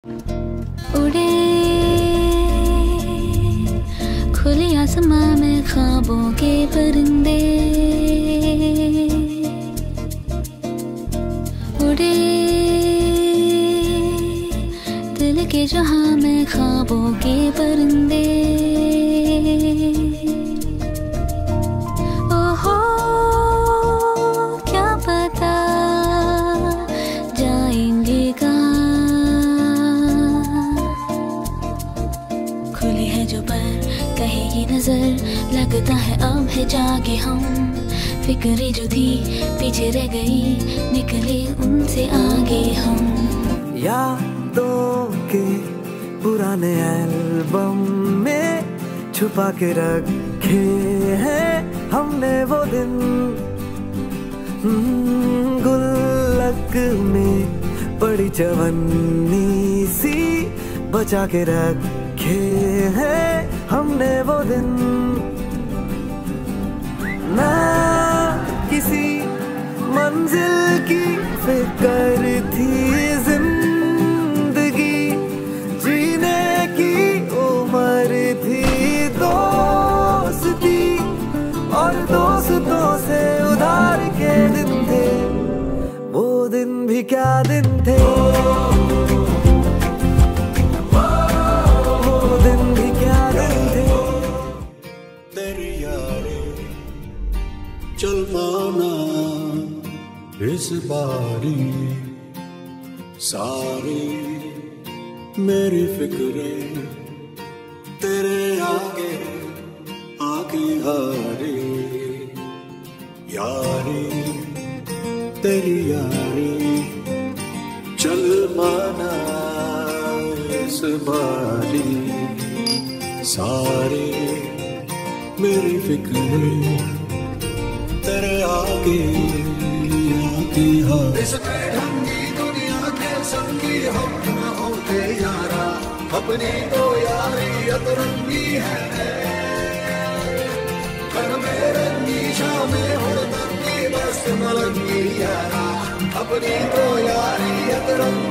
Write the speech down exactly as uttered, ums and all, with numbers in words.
उड़े खुले आसमां में ख्वाबों के परिंदे, उड़े दिल के जहां में ख्वाबों के परिंदे। ओहो क्या पता जाएंगे कहाँ, खुली है जो पर कहेगी नजर, लगता है अब है जागे हम। फिक्रें जो थी पीछे रह गई, निकले उनसे आगे हम। यादों के पुराने एल्बम में छुपा के रखे हैं हमने वो दिन, गुल्लक में पड़ी चवन्नी सी बचा के रखे हैं हमने वो दिन। ना किसी मंजिल की फिक्र थी, जिंदगी जीने की उम्र थी। दोस्ती और दोस्तों से उधार के दिन थे, वो दिन भी क्या दिन थे, वो दिन भी क्या दिन थे। तेरी यारी चल माना इस बारी, सारी मेरी फिक्रें तेरे आगे आगे हारी। यारी तेरी यारी चल माना इस बारी, सारी मेरी फिक्रें तेरे आगे आगे हारी। इस बेढंगी दुनिया के संगी हम न होते यारा, अपनी तो यारी अतरंगी है। कर मेरे नीशा में हुड़ तंगी बस मलंगी यारा, अपनी तो यारी अतरंगी